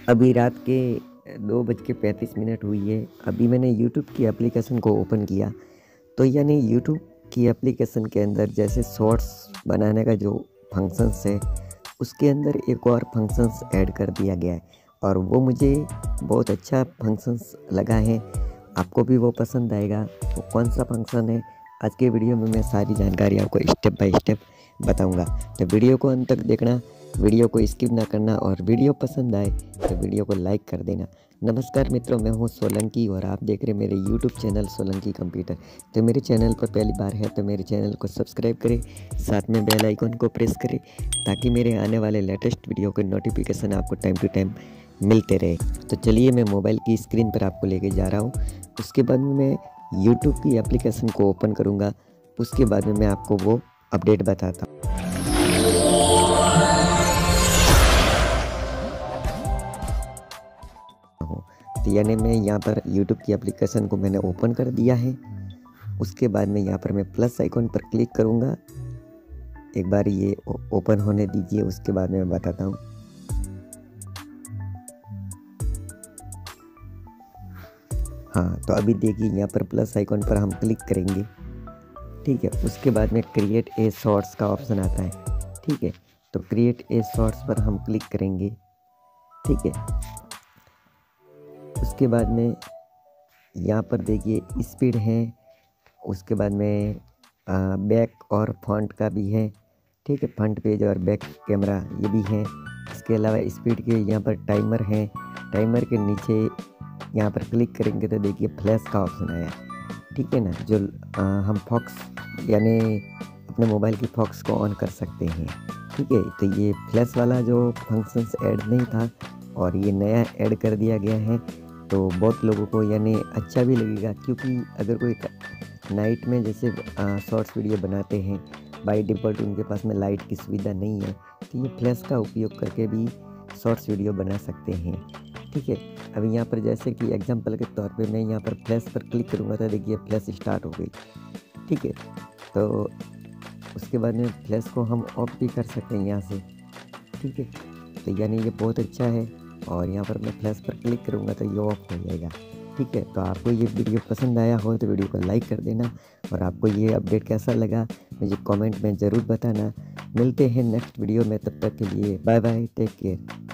अभी रात के 2:35 हुई है। अभी मैंने यूट्यूब की एप्लीकेशन को ओपन किया तो यानी यूट्यूब की एप्लीकेशन के अंदर जैसे शॉर्ट्स बनाने का जो फंक्शंस है उसके अंदर एक और फंक्शंस ऐड कर दिया गया है और वो मुझे बहुत अच्छा फंक्शंस लगा है। आपको भी वो पसंद आएगा। वो कौन सा फंक्शन है आज के वीडियो में मैं सारी जानकारी आपको स्टेप बाय स्टेप बताऊंगा। तो वीडियो को अंत तक देखना, वीडियो को स्किप ना करना और वीडियो पसंद आए तो वीडियो को लाइक कर देना। नमस्कार मित्रों, मैं हूं सोलंकी और आप देख रहे हैं मेरे यूट्यूब चैनल सोलंकी कंप्यूटर। तो मेरे चैनल पर पहली बार है तो मेरे चैनल को सब्सक्राइब करें, साथ में बेल आइकन को प्रेस करें ताकि मेरे आने वाले लेटेस्ट वीडियो के नोटिफिकेशन आपको टाइम टू टाइम मिलते रहे। तो चलिए मैं मोबाइल की स्क्रीन पर आपको लेके जा रहा हूँ। उसके बाद में मैं यूट्यूब की एप्लीकेशन को ओपन करूँगा। उसके बाद में मैं आपको वो अपडेट बताता हूँ। तो यानी मैं यहाँ पर यूट्यूब की एप्लीकेशन को मैंने ओपन कर दिया है। उसके बाद में यहाँ पर मैं प्लस आइकन पर क्लिक करूँगा। एक बार ये ओपन होने दीजिए, उसके बाद में मैं बताता हूँ। हाँ, तो अभी देखिए यहाँ पर प्लस आइकन पर हम क्लिक करेंगे। ठीक है, उसके बाद में क्रिएट ए शॉर्ट्स का ऑप्शन आता है। ठीक है, तो क्रिएट ए शॉर्ट्स पर हम क्लिक करेंगे। ठीक है, उसके बाद में यहाँ पर देखिए स्पीड है, उसके बाद में बैक और फ्रंट का भी है। ठीक है, फ्रंट पेज और बैक कैमरा ये भी है। इसके अलावा स्पीड के यहाँ पर टाइमर है। टाइमर के नीचे यहाँ पर क्लिक करेंगे तो देखिए फ्लैश का ऑप्शन आया। ठीक है ना, जो हम फॉक्स यानी अपने मोबाइल की फॉक्स को ऑन कर सकते हैं। ठीक है, तो ये फ्लैश वाला जो फंक्शंस ऐड नहीं था और ये नया ऐड कर दिया गया है तो बहुत लोगों को यानी अच्छा भी लगेगा, क्योंकि अगर कोई नाइट में जैसे शॉर्ट्स वीडियो बनाते हैं बाय डिफ़ॉल्ट उनके पास में लाइट की सुविधा नहीं है तो ये फ्लैश का उपयोग करके भी शॉर्ट्स वीडियो बना सकते हैं। ठीक है, अभी यहाँ पर जैसे कि एग्जांपल के तौर पे मैं यहाँ पर फ्लैश पर क्लिक करूँगा तो देखिए फ्लैश स्टार्ट हो गई। ठीक है, तो उसके बाद में फ्लैश को हम ऑफ भी कर सकते हैं यहाँ से। ठीक है, तो यानी ये बहुत अच्छा है और यहाँ पर मैं फ्लैश पर क्लिक करूँगा तो ये ऑफ हो जाएगा। ठीक है, तो आपको ये वीडियो पसंद आया हो तो वीडियो को लाइक कर देना और आपको ये अपडेट कैसा लगा मुझे कमेंट में ज़रूर बताना। मिलते हैं नेक्स्ट वीडियो में, तब तक के लिए बाय बाय, टेक केयर।